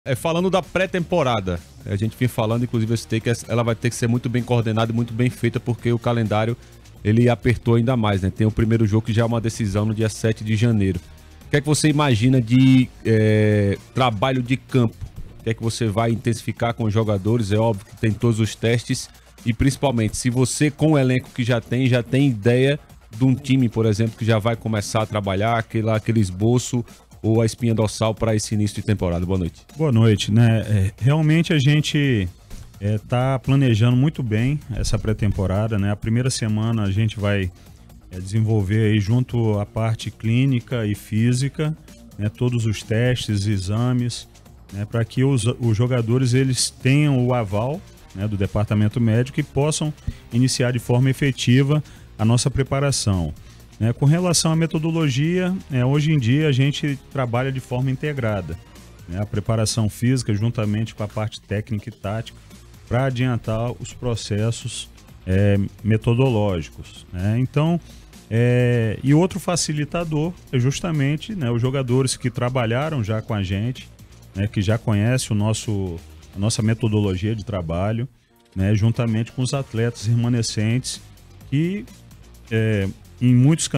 Falando da pré-temporada, a gente vem falando, inclusive, ela vai ter que ser muito bem coordenada e muito bem feita, porque o calendário ele apertou ainda mais, né? Tem o primeiro jogo que já é uma decisão no dia 7 de janeiro. O que é que você imagina de trabalho de campo? O que é que você vai intensificar com os jogadores? É óbvio que tem todos os testes e, principalmente, se você, com o elenco que já tem ideia de um time, por exemplo, que já vai começar a trabalhar, aquele esboço ou a espinha dorsal para esse início de temporada. Boa noite. Boa noite, né? Realmente a gente está planejando muito bem essa pré-temporada, né? A primeira semana a gente vai desenvolver aí junto à parte clínica e física, né? Todos os testes, exames, né? Para que os jogadores eles tenham o aval, né? Do departamento médico e possam iniciar de forma efetiva a nossa preparação. Com relação à metodologia, hoje em dia a gente trabalha de forma integrada, né? A preparação física juntamente com a parte técnica e tática para adiantar os processos metodológicos, né? Então, e outro facilitador é justamente, né, os jogadores que trabalharam já com a gente, né, que já conhecem a nossa metodologia de trabalho, né, juntamente com os atletas remanescentes que em muitos